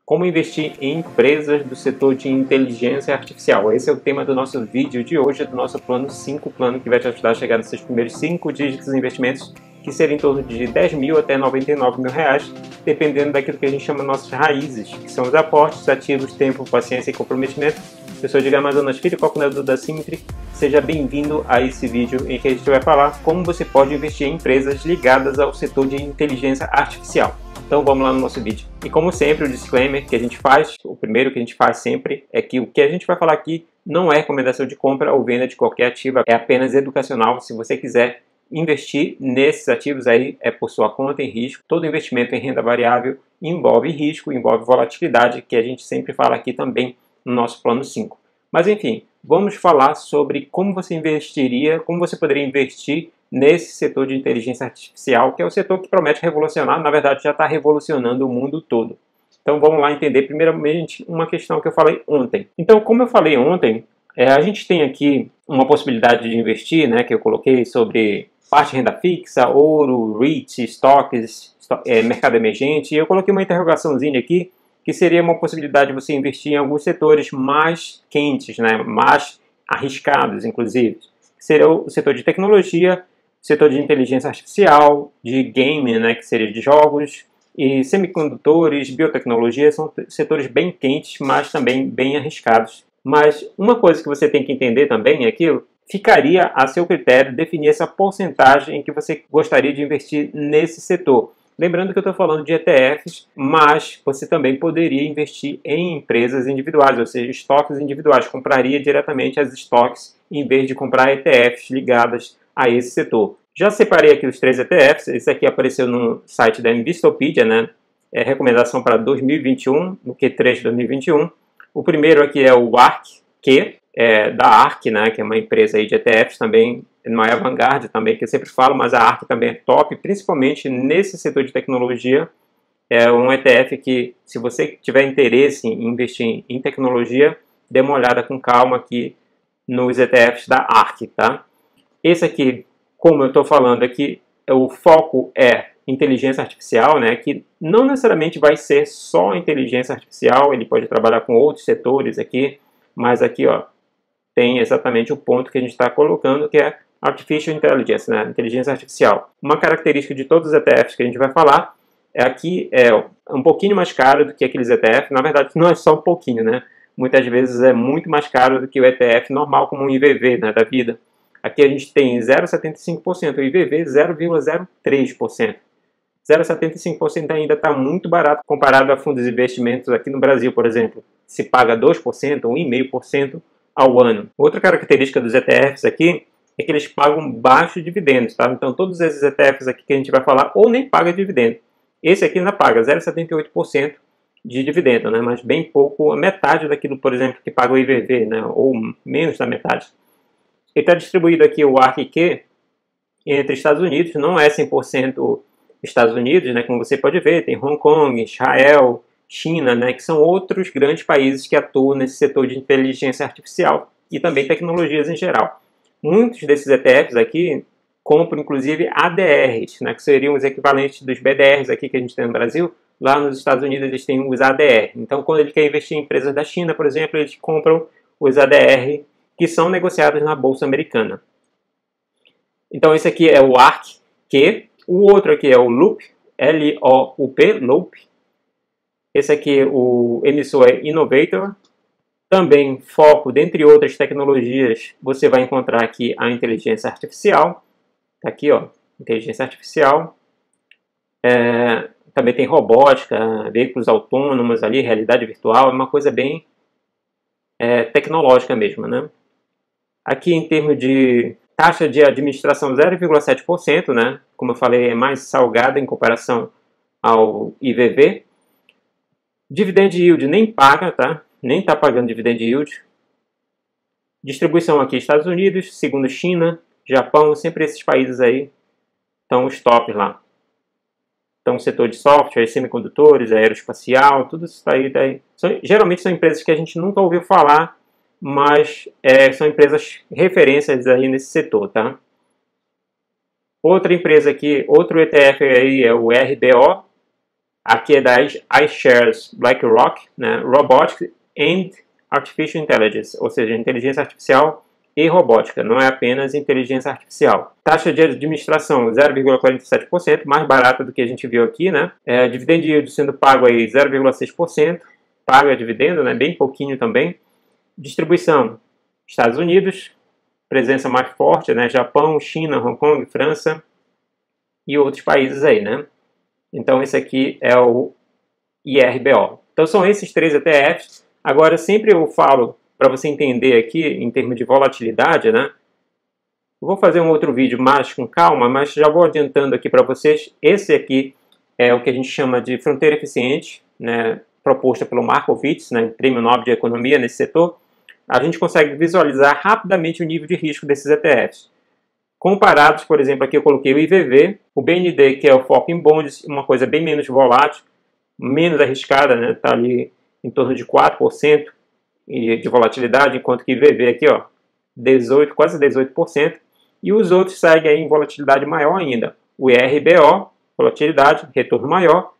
Como investir em empresas do setor de inteligência artificial. Esse é o tema do nosso vídeo de hoje, do nosso plano 5, plano que vai te ajudar a chegar nos seus primeiros 5 dígitos de investimentos, que seriam em torno de 10 mil até 99 mil reais, dependendo daquilo que a gente chama de nossas raízes, que são os aportes, ativos, tempo, paciência e comprometimento. Eu sou Edgar Amazonas Filho, co-fundador da Symmetry. Seja bem-vindo a esse vídeo em que a gente vai falar como você pode investir em empresas ligadas ao setor de inteligência artificial. Então vamos lá no nosso vídeo. E como sempre, o disclaimer que a gente faz, o primeiro que a gente faz sempre, é que o que a gente vai falar aqui não é recomendação de compra ou venda de qualquer ativo, é apenas educacional. Se você quiser investir nesses ativos aí, é por sua conta em risco. Todo investimento em renda variável envolve risco, envolve volatilidade, que a gente sempre fala aqui também no nosso plano 5. Mas enfim, vamos falar sobre como você investiria, como você poderia investir nesse setor de inteligência artificial, que é o setor que promete revolucionar, na verdade já está revolucionando o mundo todo. Então vamos lá entender primeiramente uma questão que eu falei ontem. Então, como eu falei ontem, a gente tem aqui uma possibilidade de investir, né, que eu coloquei sobre parte de renda fixa, ouro, REITs, estoques, mercado emergente, e eu coloquei uma interrogaçãozinha aqui, que seria uma possibilidade de você investir em alguns setores mais quentes, né, mais arriscados, inclusive. Seria o setor de tecnologia, setor de inteligência artificial, de game, né, que seria de jogos, e semicondutores, biotecnologia, são setores bem quentes, mas também bem arriscados. Mas uma coisa que você tem que entender também é que ficaria a seu critério definir essa porcentagem em que você gostaria de investir nesse setor. Lembrando que eu estou falando de ETFs, mas você também poderia investir em empresas individuais, ou seja, estoques individuais. Compraria diretamente as estoques em vez de comprar ETFs ligadas a esse setor. Já separei aqui os 3 ETFs. Esse aqui apareceu no site da Investopedia, né? É recomendação para 2021, no Q3 de 2021. O primeiro aqui é o ARK, da ARK, né? Que é uma empresa aí de ETFs também, não é a Vanguard também, que eu sempre falo, mas a ARK também é top, principalmente nesse setor de tecnologia. É um ETF que, se você tiver interesse em investir em tecnologia, dê uma olhada com calma aqui nos ETFs da ARK, tá? Esse aqui, como eu estou falando aqui, o foco é inteligência artificial, né? Que não necessariamente vai ser só inteligência artificial, ele pode trabalhar com outros setores aqui, mas aqui, ó, tem exatamente o ponto que a gente está colocando, que é Artificial Intelligence, né? Inteligência artificial. Uma característica de todos os ETFs que a gente vai falar aqui é um pouquinho mais caro do que aqueles ETFs. Na verdade, não é só um pouquinho, né? Muitas vezes é muito mais caro do que o ETF normal, como um IVV, né, da vida. Aqui a gente tem 0,75%, o IVV 0,03%. 0,75% ainda está muito barato comparado a fundos de investimentos aqui no Brasil, por exemplo. Se paga 2%, 1,5% ao ano. Outra característica dos ETFs aqui é que eles pagam baixos dividendos, tá? Então todos esses ETFs aqui que a gente vai falar ou nem paga dividendo. Esse aqui ainda paga 0,78% de dividendo, né? Mas bem pouco, a metade daquilo, por exemplo, que paga o IVV, né? Ou menos da metade. Ele está distribuído aqui, o ARK, entre Estados Unidos, não é 100% Estados Unidos, né, como você pode ver, tem Hong Kong, Israel, China, né, que são outros grandes países que atuam nesse setor de inteligência artificial e também tecnologias em geral. Muitos desses ETFs aqui compram inclusive ADRs, né, que seriam os equivalentes dos BDRs aqui que a gente tem no Brasil. Lá nos Estados Unidos eles têm os ADR. Então quando ele quer investir em empresas da China, por exemplo, eles compram os ADR que são negociados na Bolsa Americana. Então esse aqui é o ARK, o outro aqui é o Loop, L-O-U-P, Loop. Esse aqui, o emissor é Innovator. Também foco, dentre outras tecnologias, você vai encontrar aqui a inteligência artificial. Tá aqui, ó, inteligência artificial. Também tem robótica, veículos autônomos ali, realidade virtual, é uma coisa bem tecnológica mesmo, né? Aqui em termos de taxa de administração 0,7%, né? Como eu falei, é mais salgada em comparação ao IVV. Dividend yield nem paga, tá? Nem está pagando dividend yield. Distribuição aqui Estados Unidos, segundo China, Japão, sempre esses países aí estão os tops lá. Então, setor de software, semicondutores, aeroespacial, tudo isso aí. Geralmente são empresas que a gente nunca ouviu falar, mas são empresas referências aí nesse setor, tá? Outra empresa aqui, outro ETF aí é o RBO, Aqui é da iShares BlackRock, né? Robotics and Artificial Intelligence, ou seja, inteligência artificial e robótica, não é apenas inteligência artificial. Taxa de administração 0,47%, mais barata do que a gente viu aqui, né? Dividend yield sendo pago aí 0,6%, paga dividendo, né? Bem pouquinho também. Distribuição, Estados Unidos, presença mais forte, né? Japão, China, Hong Kong, França e outros países aí, né? Então esse aqui é o IRBO. Então são esses 3 ETFs. Agora sempre eu falo, para você entender aqui, em termos de volatilidade, né? Eu vou fazer um outro vídeo mais com calma, mas já vou adiantando aqui para vocês. Esse aqui é o que a gente chama de fronteira eficiente, né? Proposta pelo Markowitz, né? Prêmio Nobel de Economia nesse setor. A gente consegue visualizar rapidamente o nível de risco desses ETFs. Comparados, por exemplo, aqui eu coloquei o IVV, o BND, que é o foco em bonds, uma coisa bem menos volátil, menos arriscada, né? Está ali em torno de 4% de volatilidade, enquanto que o IVV aqui, ó, 18, quase 18%, e os outros seguem aí em volatilidade maior ainda. O IRBO, volatilidade, retorno maior,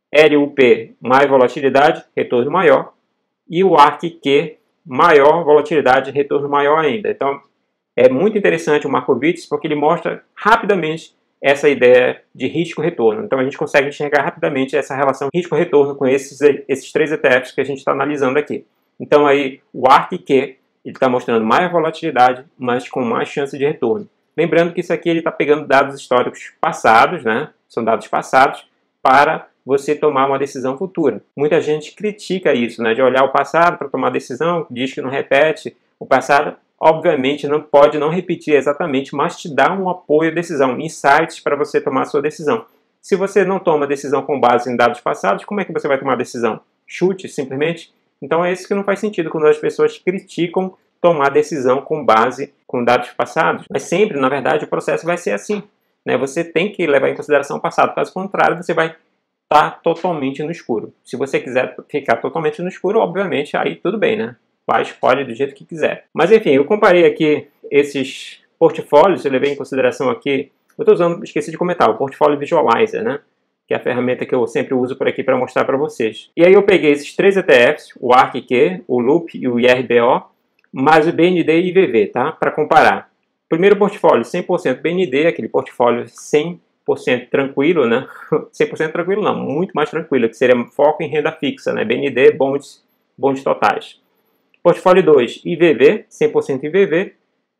LUP, mais volatilidade, retorno maior, e o ARKQ, maior volatilidade, retorno maior ainda. Então, é muito interessante o Markowitz porque ele mostra rapidamente essa ideia de risco-retorno. Então a gente consegue enxergar rapidamente essa relação risco-retorno com esses 3 ETFs que a gente está analisando aqui. Então aí o ARKQ ele está mostrando mais volatilidade, mas com mais chance de retorno. Lembrando que isso aqui ele está pegando dados históricos passados, né? São dados passados para você tomar uma decisão futura. Muita gente critica isso, né? De olhar o passado para tomar decisão, diz que não repete o passado. Obviamente não pode não repetir exatamente, mas te dá um apoio à decisão, insights para você tomar a sua decisão. Se você não toma decisão com base em dados passados, como é que você vai tomar decisão? Chute, simplesmente? Então é isso que não faz sentido quando as pessoas criticam tomar decisão com base com dados passados. Mas sempre, na verdade, o processo vai ser assim, né? Você tem que levar em consideração o passado, caso contrário, você vai estar totalmente no escuro. Se você quiser ficar totalmente no escuro, obviamente, aí tudo bem, né? Escolhe do jeito que quiser. Mas enfim, eu comparei aqui esses portfólios, eu levei em consideração aqui, eu estou usando, esqueci de comentar, o Portfolio Visualizer, né? Que é a ferramenta que eu sempre uso por aqui para mostrar para vocês. E aí eu peguei esses 3 ETFs, o ARKQ, o LUP e o IRBO, mais o BND e IVV, tá? Para comparar. Primeiro portfólio, 100% BND, aquele portfólio 100% tranquilo, né? 100% tranquilo não, muito mais tranquilo, que seria foco em renda fixa, né? BND, bonds totais. Portfólio 2, IVV, 100% IVV.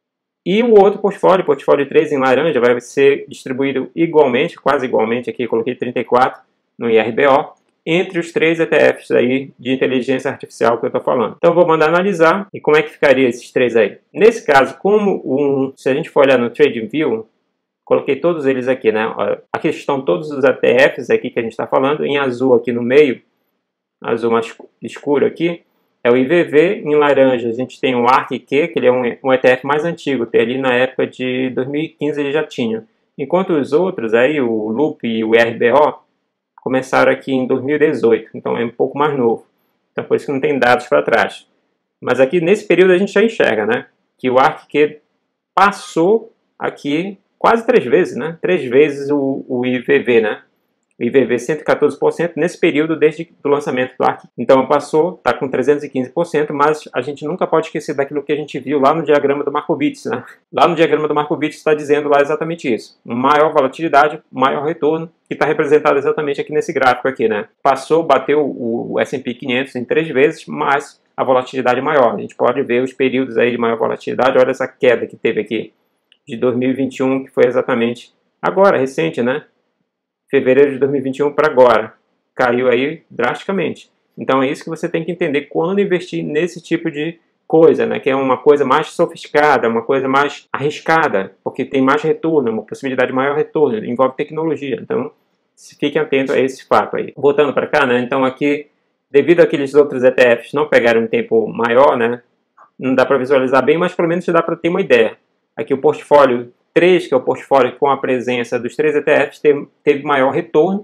E o outro portfólio 3 em laranja, vai ser distribuído igualmente, quase igualmente, aqui eu coloquei 34 no IRBO, entre os 3 ETFs aí de inteligência artificial que eu estou falando. Então eu vou mandar analisar e como é que ficaria esses 3 aí. Nesse caso, se a gente for olhar no TradingView, coloquei todos eles aqui, né? Aqui estão todos os ETFs aqui que a gente está falando, em azul aqui no meio, azul mais escuro aqui, é o IVV. Em laranja a gente tem o ARKQ, que ele é um ETF mais antigo, tem ali na época de 2015 ele já tinha. Enquanto os outros, aí, o LUP e o IRBO, começaram aqui em 2018, então é um pouco mais novo. Então por isso que não tem dados para trás. Mas aqui nesse período a gente já enxerga, né, que o ARKQ passou aqui quase 3 vezes, né, 3 vezes o IVV, né. O IVV 114% nesse período desde o lançamento do ARKQ. Então passou, está com 315%, mas a gente nunca pode esquecer daquilo que a gente viu lá no diagrama do Markowitz, né? Lá no diagrama do Markowitz está dizendo lá exatamente isso. Maior volatilidade, maior retorno, que está representado exatamente aqui nesse gráfico aqui, né? Passou, bateu o S&P 500 em 3 vezes, mas a volatilidade é maior. A gente pode ver os períodos aí de maior volatilidade. Olha essa queda que teve aqui de 2021, que foi exatamente agora, recente, né? Fevereiro de 2021 para agora, caiu aí drasticamente. Então é isso que você tem que entender quando investir nesse tipo de coisa, né? Que é uma coisa mais sofisticada, uma coisa mais arriscada, porque tem mais retorno, uma possibilidade de maior retorno, envolve tecnologia. Então, fique atento a esse fato aí. Voltando para cá, né? Então aqui, devido àqueles outros ETFs não pegaram um tempo maior, né? Não dá para visualizar bem, mas pelo menos dá para ter uma ideia. Aqui o portfólio 3, que é o portfólio com a presença dos 3 ETFs, teve maior retorno,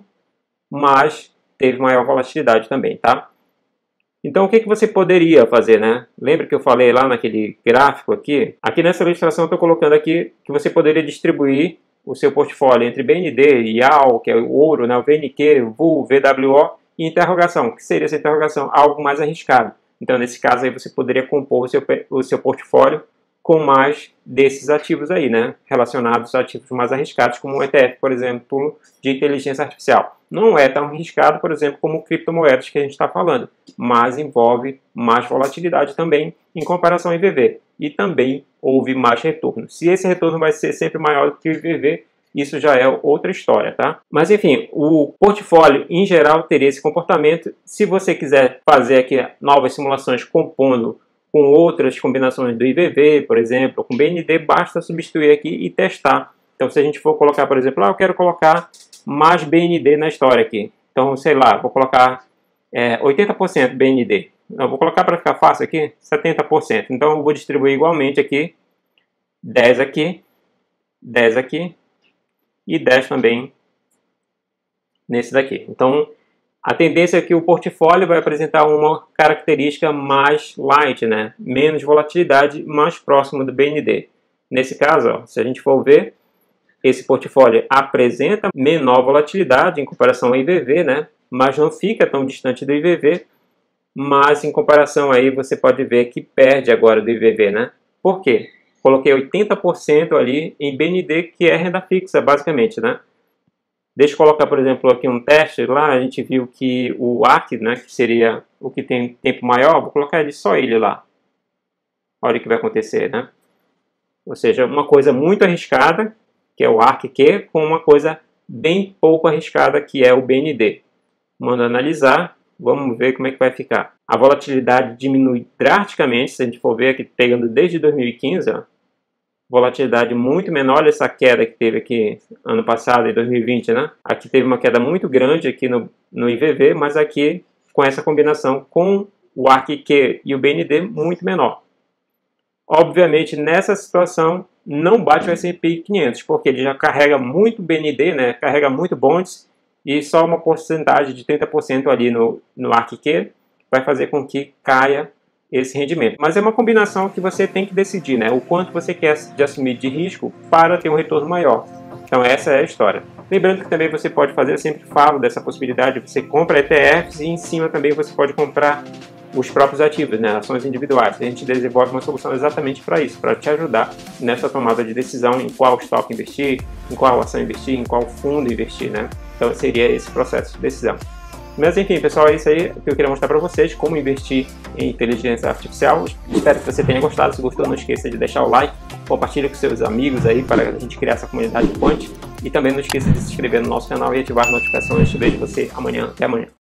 mas teve maior volatilidade também, tá? Então, o que você poderia fazer, né? Lembra que eu falei lá naquele gráfico aqui? Aqui nessa ilustração eu estou colocando aqui que você poderia distribuir o seu portfólio entre BND, IAL, que é o ouro, né, o VNQ, o VUL, VWO, e interrogação, que seria essa interrogação? Algo mais arriscado. Então, nesse caso, aí você poderia compor o seu portfólio com mais desses ativos aí, né, relacionados a ativos mais arriscados, como o ETF, por exemplo, de inteligência artificial. Não é tão arriscado, por exemplo, como criptomoedas que a gente está falando, mas envolve mais volatilidade também em comparação ao IVV. E também houve mais retorno. Se esse retorno vai ser sempre maior do que o IVV, isso já é outra história, tá? Mas enfim, o portfólio em geral teria esse comportamento. Se você quiser fazer aqui novas simulações compondo com outras combinações do IVV, por exemplo, com BND, basta substituir aqui e testar. Então, se a gente for colocar, por exemplo, eu quero colocar mais BND na história aqui. Então, sei lá, vou colocar 80% BND. Eu vou colocar para ficar fácil aqui, 70%. Então, eu vou distribuir igualmente aqui, 10 aqui, 10 aqui e 10 também nesse daqui. Então, a tendência é que o portfólio vai apresentar uma característica mais light, né? Menos volatilidade, mais próximo do BND. Nesse caso, ó, se a gente for ver, esse portfólio apresenta menor volatilidade em comparação ao IVV, né? Mas não fica tão distante do IVV, mas em comparação aí você pode ver que perde agora do IVV, né? Por quê? Coloquei 80% ali em BND, que é renda fixa, basicamente, né? Deixa eu colocar, por exemplo, aqui um teste. Lá a gente viu que o ARC, né, que seria o que tem tempo maior, vou colocar só ele lá. Olha o que vai acontecer, né? Ou seja, uma coisa muito arriscada, que é o ARC-Q, com uma coisa bem pouco arriscada, que é o BND. Manda analisar, vamos ver como é que vai ficar. A volatilidade diminui drasticamente, se a gente for ver aqui, pegando desde 2015, ó. Volatilidade muito menor. Olha essa queda que teve aqui ano passado, em 2020, né? Aqui teve uma queda muito grande aqui no IVV, mas aqui com essa combinação com o ARC-Q e o BND muito menor. Obviamente, nessa situação, não bate o S&P 500, porque ele já carrega muito BND, né? Carrega muito bonds, e só uma porcentagem de 30% ali no ARC-Q vai fazer com que caia esse rendimento. Mas é uma combinação que você tem que decidir, né? O quanto você quer de assumir de risco para ter um retorno maior. Então essa é a história. Lembrando que também você pode fazer, eu sempre falo dessa possibilidade, você compra ETFs e em cima também você pode comprar os próprios ativos, né? Ações individuais. A gente desenvolve uma solução exatamente para isso, para te ajudar nessa tomada de decisão em qual estoque investir, em qual ação investir, em qual fundo investir, né? Então seria esse processo de decisão. Mas enfim, pessoal, é isso aí que eu queria mostrar para vocês, como investir em inteligência artificial. Espero que você tenha gostado. Se gostou, não esqueça de deixar o like, compartilhe com seus amigos aí para a gente criar essa comunidade Quant. E também não esqueça de se inscrever no nosso canal e ativar as notificações. Eu vejo você amanhã. Até amanhã.